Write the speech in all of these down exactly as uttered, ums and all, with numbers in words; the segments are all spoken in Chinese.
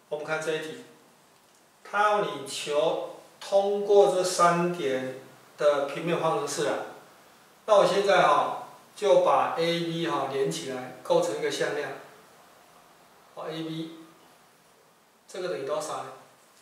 我们看这一题，它要你求通过这三点的平面方程式啊。那我现在哈、哦、就把 A、B 哈连起来，构成一个向量。好 ，A、B 这个等于多少呢？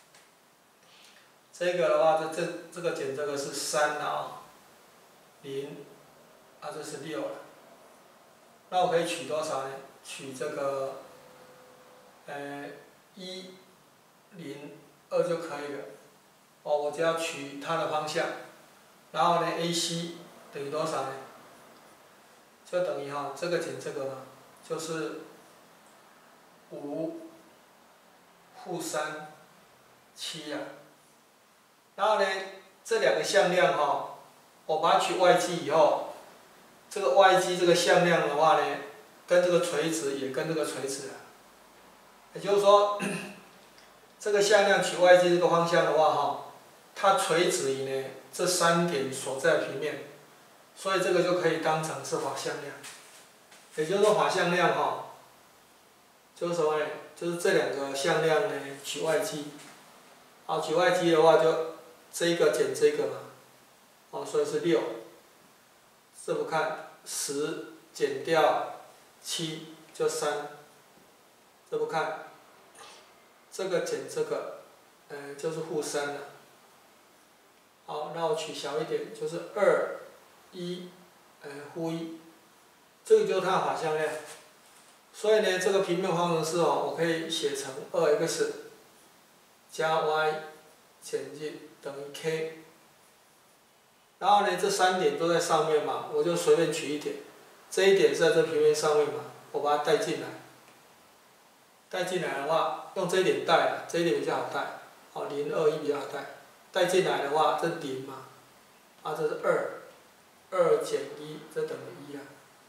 这个的话，这这这个减这个是三啊，零啊，这是六了。那我可以取多少呢？取这个，呃，一、零、二就可以了。哦，我只要取它的方向，然后呢 ，A C 等于多少呢？就等于哈、哦，这个减这个嘛，就是五负三七啊。然后呢，这两个向量哈、哦，我把它取外积以后，这个外积这个向量的话呢，跟这个垂直也跟这个垂直啊。也就是说，这个向量取外积这个方向的话哈，它垂直于呢这三点所在的平面，所以这个就可以当成是法向量。也就是说，法向量哈，就是什么呢？就是这两个向量呢取外积，好，取外积的话就这一个减这个嘛，哦，所以是六。这不看十减掉七就三，这不看，这个减这个，呃，就是负三了。好，那我取小一点，就是二一，呃，负一，这个就是它的法向量。所以呢，这个平面方程式哦，我可以写成二 x 加 y 减进等于 k。然后呢，这三点都在上面嘛，我就随便取一点。这一点是在这平面上面嘛，我把它带进来。带进来的话，用这一点带，这一点比较好带。哦，零、二、一比较好带。带进来的话，这零嘛，啊，这是二，二减一，这等于一啊。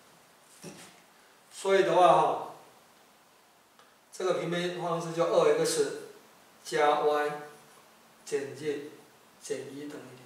所以的话哈、哦，这个平面方程式就二 x 加 y 减进减一等于零。